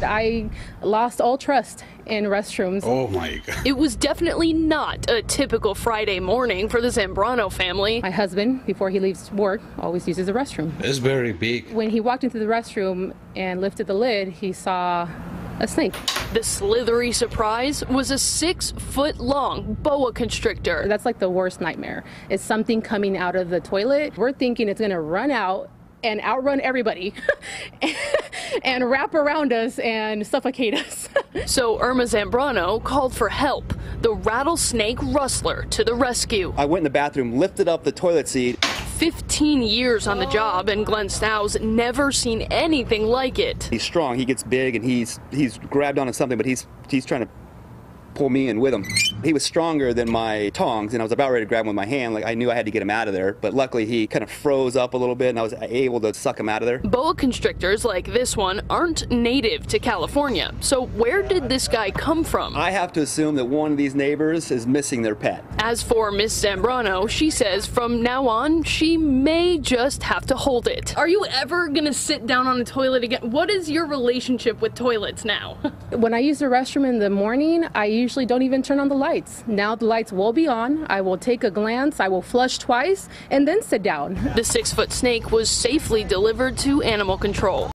I lost all trust in restrooms. Oh my God. It was definitely not a typical Friday morning for the Zambrano family. My husband, before he leaves work, always uses the restroom. It's very big. When he walked into the restroom and lifted the lid, he saw a snake. The slithery surprise was a 6-foot-long boa constrictor. That's like the worst nightmare. It's something coming out of the toilet. We're thinking it's gonna run out and outrun everybody and wrap around us and suffocate us. So Irma Zambrano called for help. The rattlesnake rustler to the rescue. I went in the bathroom, lifted up the toilet seat. 15 years on the job, and Glenn Stow's never seen anything like it. He's strong, he gets big, and he's grabbed onto something, but he's trying to pull me in with him. He was stronger than my tongs, and I was about ready to grab him with my hand. Like, I knew I had to get him out of there, but luckily he kind of froze up a little bit, and I was able to suck him out of there. Boa constrictors like this one aren't native to California. So where did this guy come from? I have to assume that one of these neighbors is missing their pet. As for Miss Zambrano, she says from now on, she may just have to hold it. Are you ever gonna sit down on a toilet again? What is your relationship with toilets now? When I use the restroom in the morning, I usually don't even turn on the lights. Now the lights will be on. I will take a glance, I will flush twice, and then sit down. The 6-foot snake was safely delivered to animal control.